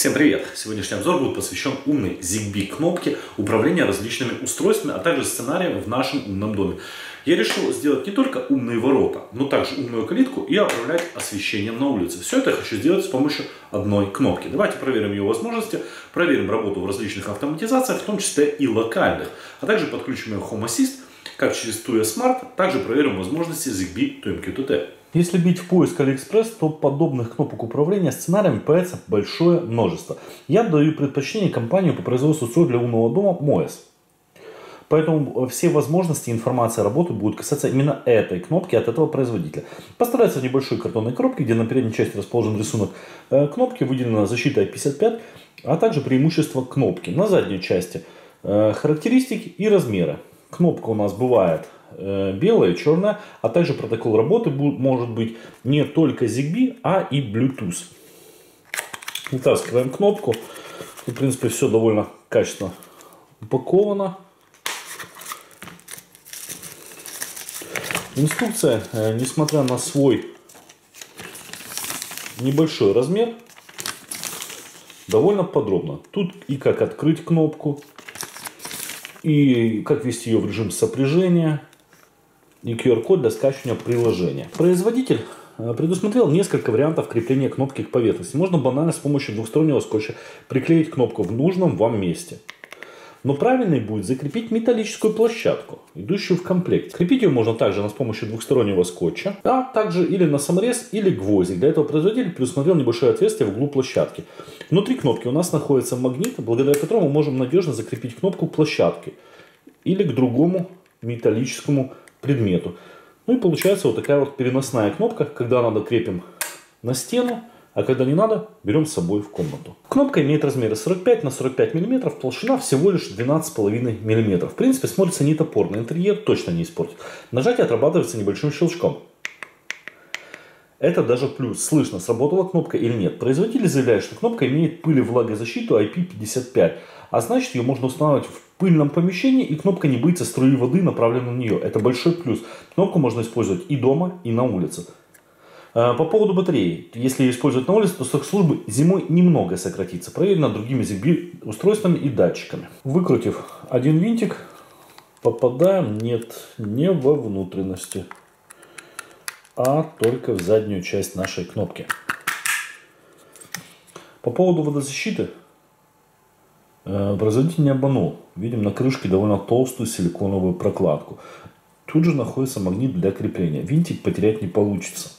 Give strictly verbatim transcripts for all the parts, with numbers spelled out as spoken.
Всем привет! Сегодняшний обзор будет посвящен умной Zigbee кнопке управления различными устройствами, а также сценарием в нашем умном доме. Я решил сделать не только умные ворота, но также умную калитку и управлять освещением на улице. Все это я хочу сделать с помощью одной кнопки. Давайте проверим ее возможности, проверим работу в различных автоматизациях, в том числе и локальных, а также подключим ее Home Assist, как через ту эс смарт, также проверим возможности Zigbee ту эм кью ту ти. Если бить в поиск AliExpress, то подобных кнопок управления сценариями появится большое множество. Я даю предпочтение компании по производству устройств для умного дома моэс. Поэтому все возможности и информация работы будут касаться именно этой кнопки от этого производителя. Поставляется в небольшой картонной коробке, где на передней части расположен рисунок кнопки, выделена защита ай пи пятьдесят пять, а также преимущества кнопки. На задней части характеристики и размеры. Кнопка у нас бывает белая, черная, а также протокол работы может быть не только Zigbee, а и Bluetooth. Вытаскиваем кнопку. В принципе, все довольно качественно упаковано. Инструкция, несмотря на свой небольшой размер, довольно подробно. Тут и как открыть кнопку, и как ввести ее в режим сопряжения, и ку ар код для скачивания приложения. Производитель предусмотрел несколько вариантов крепления кнопки к поверхности. Можно банально с помощью двухстороннего скотча приклеить кнопку в нужном вам месте. Но правильней будет закрепить металлическую площадку, идущую в комплект. Крепить ее можно также с помощью двухстороннего скотча, а также или на саморез, или гвоздик. Для этого производитель предусмотрел небольшое отверстие в углу площадки. Внутри кнопки у нас находится магнит, благодаря которому мы можем надежно закрепить кнопку к площадке или к другому металлическому предмету. Ну и получается вот такая вот переносная кнопка, когда надо крепим на стену, а когда не надо, берем с собой в комнату. Кнопка имеет размеры сорок пять на сорок пять миллиметров, толщина всего лишь двенадцать с половиной миллиметров. В принципе, смотрится не топорно, интерьер точно не испортит. Нажатие отрабатывается небольшим щелчком. Это даже плюс. Слышно, сработала кнопка или нет. Производитель заявляет, что кнопка имеет пыль и влагозащиту ай пи пятьдесят пять. А значит, ее можно устанавливать в пыльном помещении, и кнопка не боится струи воды, направленной на нее. Это большой плюс. Кнопку можно использовать и дома, и на улице. По поводу батареи. Если ее использовать на улице, то срок службы зимой немного сократится. Проверено другими Zigbee устройствами и датчиками. Выкрутив один винтик, попадаем, нет, не во внутренности, а только в заднюю часть нашей кнопки. По поводу водозащиты. Производитель не обманул. Видим на крышке довольно толстую силиконовую прокладку. Тут же находится магнит для крепления. Винтик потерять не получится.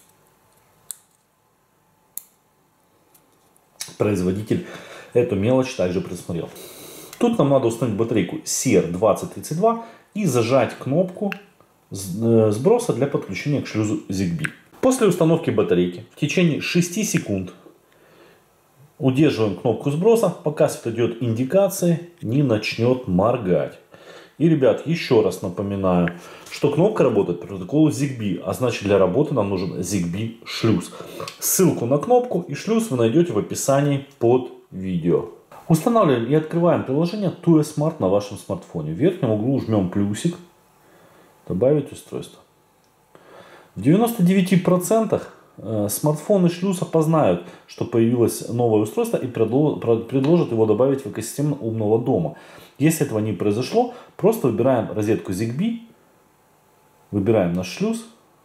Производитель эту мелочь также предусмотрел. Тут нам надо установить батарейку си эр двадцать тридцать два и зажать кнопку сброса для подключения к шлюзу Zigbee. После установки батарейки в течение шести секунд удерживаем кнопку сброса, пока светодиод индикации не начнет моргать. И, ребят, еще раз напоминаю, что кнопка работает по протоколу Zigbee, а значит, для работы нам нужен Zigbee шлюз. Ссылку на кнопку и шлюз вы найдете в описании под видео. Устанавливаем и открываем приложение ту эс смарт на вашем смартфоне. В верхнем углу жмем плюсик, добавить устройство. В девяноста девяти процентах смартфон и шлюз опознают, что появилось новое устройство, и предложат его добавить в экосистему умного дома. Если этого не произошло, просто выбираем розетку Zigbee, выбираем наш шлюз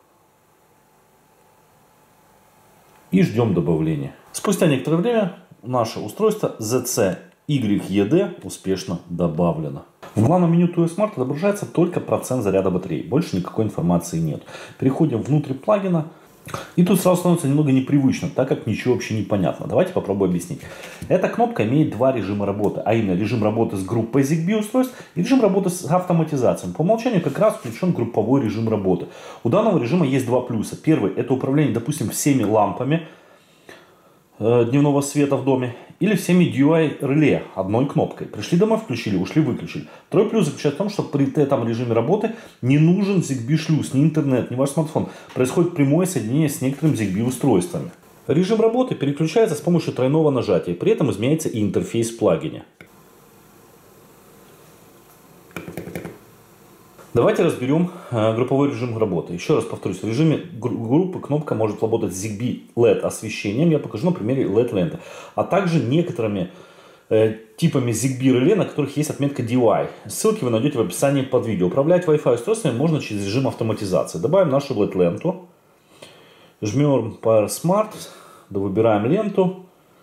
и ждем добавления. Спустя некоторое время наше устройство зет си уай и ди успешно добавлено. В главном меню ту эс смарт отображается только процент заряда батареи. Больше никакой информации нет. Переходим внутрь плагина. И тут сразу становится немного непривычно, так как ничего вообще не понятно. Давайте попробую объяснить. Эта кнопка имеет два режима работы, а именно режим работы с группой Zigbee устройств и режим работы с автоматизацией. По умолчанию как раз включен групповой режим работы. У данного режима есть два плюса. Первый – это управление, допустим, всеми лампами э, дневного света в доме или всеми ди ю ай-реле одной кнопкой. Пришли домой, включили, ушли, выключили. Второй плюс заключается в том, что при этом режиме работы не нужен Zigbee шлюз, ни интернет, ни ваш смартфон. Происходит прямое соединение с некоторыми Zigbee устройствами. Режим работы переключается с помощью тройного нажатия. При этом изменяется и интерфейс в плагине. Давайте разберем э, групповой режим работы. Еще раз повторюсь, в режиме группы кнопка может работать с ZigBee эл и ди освещением. Я покажу на примере эл и ди ленты. А также некоторыми э, типами ZigBee реле, на которых есть отметка ди уай. Ссылки вы найдете в описании под видео. Управлять Wi-Fi устройствами можно через режим автоматизации. Добавим нашу эл и ди ленту. Жмем Power Smart. Выбираем ленту.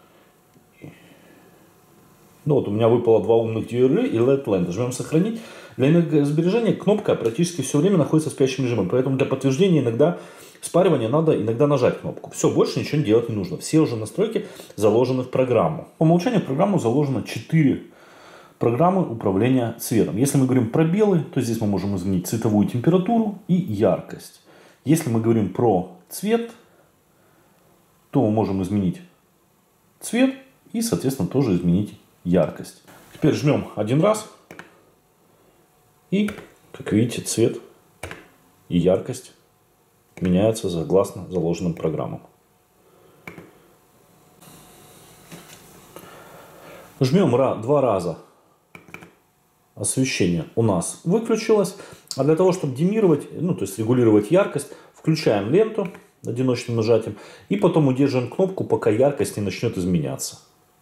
Ну вот у меня выпало два умных ди ю ар и эл и ди ленты. Жмем сохранить. Для энергосбережения кнопка практически все время находится в спящем режиме. Поэтому для подтверждения иногда спаривания надо иногда нажать кнопку. Все, больше ничего делать не нужно. Все уже настройки заложены в программу. По умолчанию в программу заложено четыре программы управления цветом. Если мы говорим про белый, то здесь мы можем изменить цветовую температуру и яркость. Если мы говорим про цвет, то мы можем изменить цвет и, соответственно, тоже изменить яркость. Теперь жмем один раз. И, как видите, цвет и яркость меняются согласно заложенным программам. Жмем два раза. Освещение у нас выключилось. А для того, чтобы диммировать, ну, то есть регулировать яркость, включаем ленту одиночным нажатием. И потом удерживаем кнопку, пока яркость не начнет изменяться.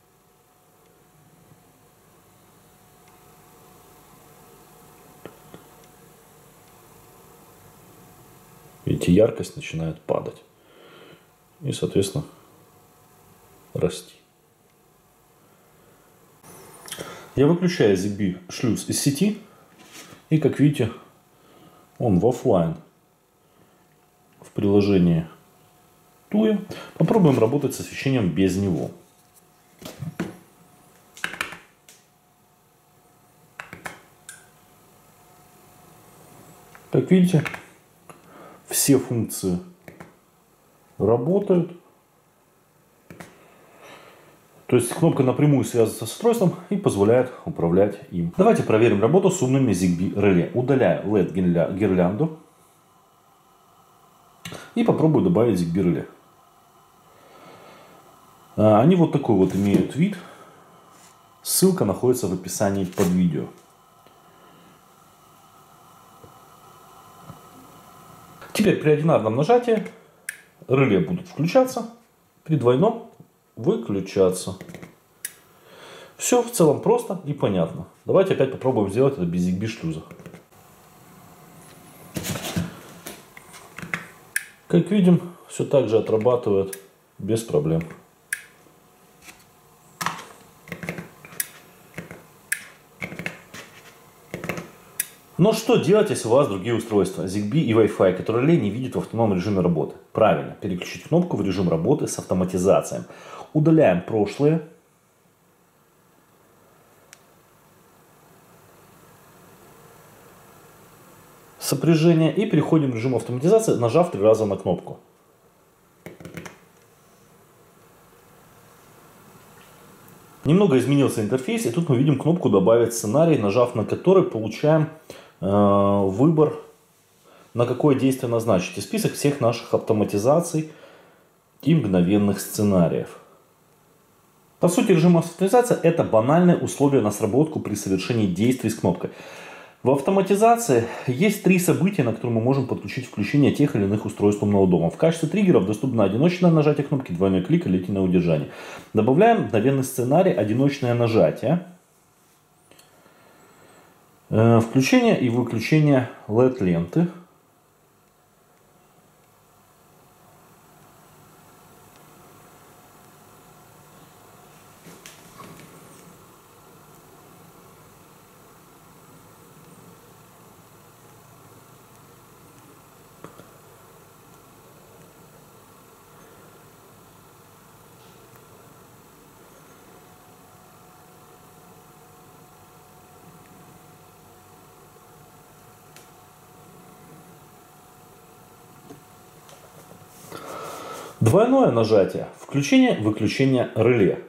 Видите, яркость начинает падать. И, соответственно, расти. Я выключаю ZigBee шлюз из сети. И, как видите, он в офлайн в приложении Tuya. Попробуем работать с освещением без него. Как видите, все функции работают. То есть кнопка напрямую связывается с устройством и позволяет управлять им. Давайте проверим работу с умными ZigBee реле. Удаляю эл и ди гирлянду. И попробую добавить ZigBee реле. Они вот такой вот имеют вид. Ссылка находится в описании под видео. Теперь при одинарном нажатии реле будут включаться, при двойном выключаться. Все в целом просто и понятно. Давайте опять попробуем сделать это без ZigBee шлюза. Как видим, все так же отрабатывает без проблем. Но что делать, если у вас другие устройства, ZigBee и Wi-Fi, которые реле не видят в автономном режиме работы? Правильно, переключить кнопку в режим работы с автоматизацией. Удаляем прошлые. Сопряжение и переходим в режим автоматизации, нажав три раза на кнопку. Немного изменился интерфейс, и тут мы видим кнопку «Добавить сценарий», нажав на который получаем э, выбор, на какое действие назначить, и список всех наших автоматизаций и мгновенных сценариев. По сути, режим автоматизации – это банальное условие на сработку при совершении действий с кнопкой. В автоматизации есть три события, на которые мы можем подключить включение тех или иных устройств умного дома. В качестве триггеров доступно одиночное нажатие кнопки, двойной клик и длительное удержание. Добавляем мгновенный сценарий, одиночное нажатие, включение и выключение эл и ди ленты. Двойное нажатие. Включение-выключение реле.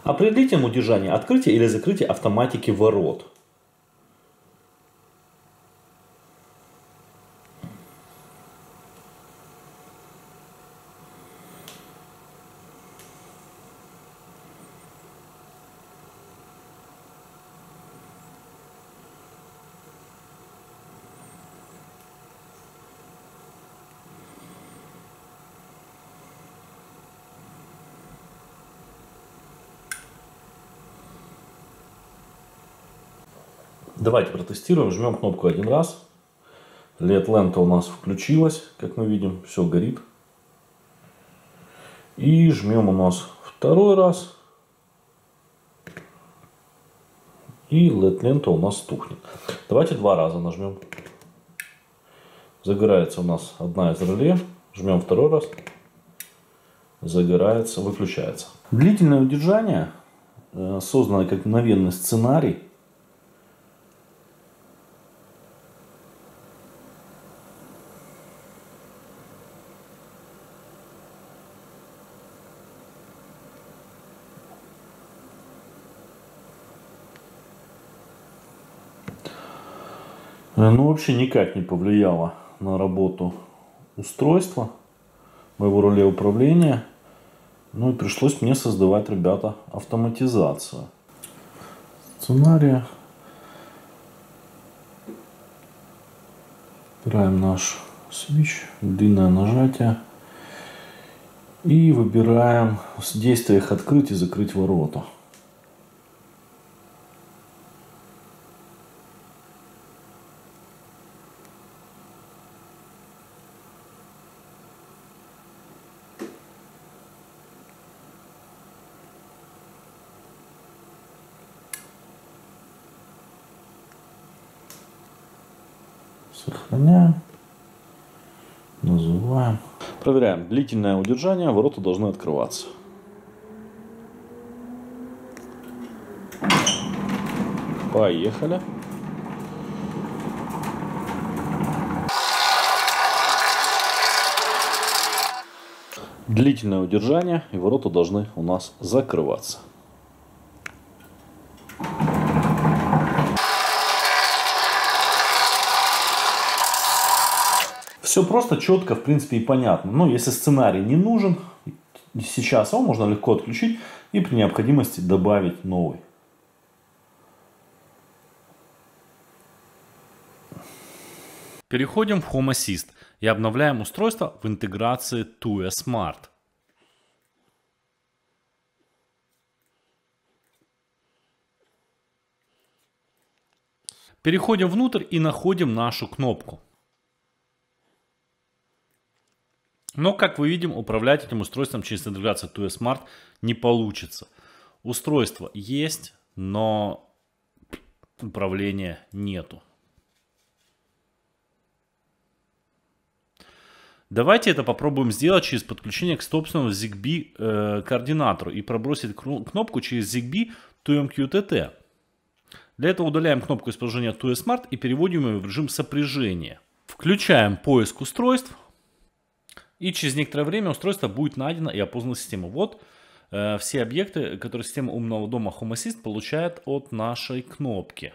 Определите удержание открытия или закрытия автоматики ворот. Давайте протестируем. Жмем кнопку один раз. лед лента у нас включилась, как мы видим, все горит. И жмем у нас второй раз. И лед лента у нас тухнет. Давайте два раза нажмем. Загорается у нас одна из реле. Жмем второй раз. Загорается, выключается. Длительное удержание, созданное как мгновенный сценарий, ну, вообще никак не повлияло на работу устройства, моего реле управления. Ну и пришлось мне создавать, ребята, автоматизацию сценария. Выбираем наш switch, длинное нажатие. И выбираем в действиях открыть и закрыть ворота. Сохраняем. Называем. Проверяем. Длительное удержание. Ворота должны открываться. Поехали. Длительное удержание. И ворота должны у нас закрываться. Все просто, четко, в принципе, и понятно. Но если сценарий не нужен, сейчас его можно легко отключить и при необходимости добавить новый. Переходим в Home Assist и обновляем устройство в интеграции Tuya Smart. Переходим внутрь и находим нашу кнопку. Но, как вы видим, управлять этим устройством через интеграцию Tuya Smart не получится. Устройство есть, но управления нету. Давайте это попробуем сделать через подключение к собственному Zigbee э, координатору и пробросить кнопку через Zigbee to эм кью ти ти. Для этого удаляем кнопку использования Tuya Smart и переводим ее в режим сопряжения. Включаем поиск устройств. И через некоторое время устройство будет найдено и опознано системой. Вот э, все объекты, которые система умного дома Home Assist получает от нашей кнопки.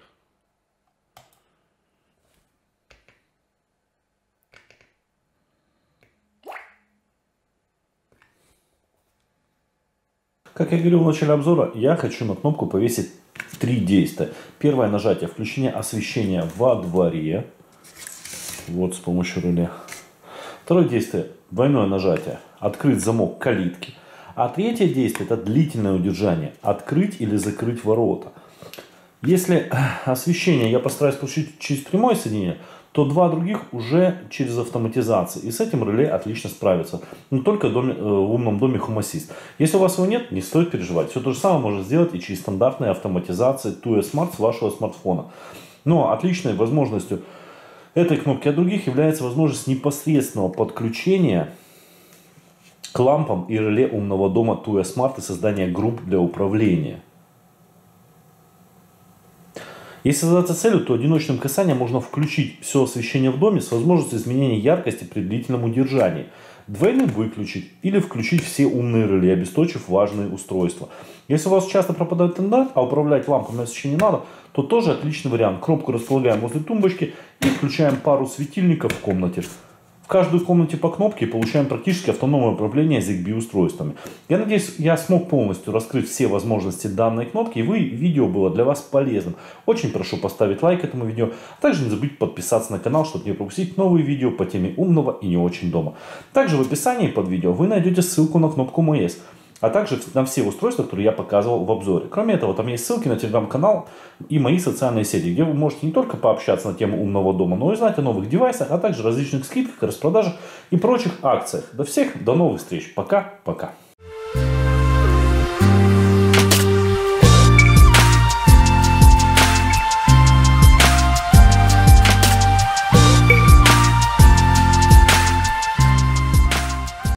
Как я говорил в начале обзора, я хочу на кнопку повесить три действия. Первое нажатие — включение освещения во дворе. Вот с помощью реле. Второе действие — двойное нажатие, открыть замок калитки. А третье действие — это длительное удержание, открыть или закрыть ворота. Если освещение я постараюсь включить через прямое соединение, то два других уже через автоматизацию. И с этим реле отлично справится. Но только в, доме, в умном доме Home Assist. Если у вас его нет, не стоит переживать. Все то же самое можно сделать и через стандартные автоматизации Tuya Smart с вашего смартфона. Но отличной возможностью этой кнопки от других является возможность непосредственного подключения к лампам и реле умного дома Tuya Smart и создания групп для управления. Если задаться целью, то одиночным касанием можно включить все освещение в доме с возможностью изменения яркости при длительном удержании. двойным выключить или включить все умные реле, обесточив важные устройства. Если у вас часто пропадает интернет, а управлять лампами освещения не надо, то тоже отличный вариант. Кнопку располагаем возле тумбочки и включаем пару светильников в комнате. В каждой комнате по кнопке получаем практически автономное управление Zigbee устройствами. Я надеюсь, я смог полностью раскрыть все возможности данной кнопки, и вы, видео было для вас полезным. Очень прошу поставить лайк этому видео, а также не забудьте подписаться на канал, чтобы не пропустить новые видео по теме умного и не очень дома. Также в описании под видео вы найдете ссылку на кнопку эм эс, а также на все устройства, которые я показывал в обзоре. Кроме этого, там есть ссылки на телеграм-канал и мои социальные сети, где вы можете не только пообщаться на тему умного дома, но и узнать о новых девайсах, а также различных скидках, распродажах и прочих акциях. До всех, до новых встреч. Пока-пока.